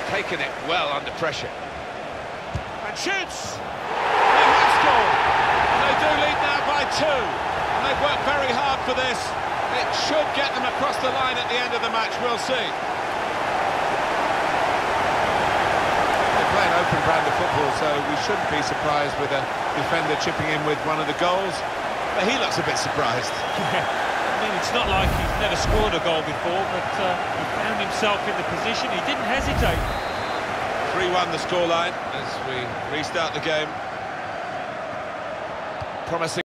taken it well under pressure. And shoots! They have scored! And they do lead now by 2. And they've worked very hard for this. It should get them across the line at the end of the match, we'll see. They play an open brand of football, so we shouldn't be surprised with a defender chipping in with one of the goals. But he looks a bit surprised. I mean, it's not like he's never scored a goal before, but he found himself in the position. He didn't hesitate. 3-1 the scoreline as we restart the game. Promising.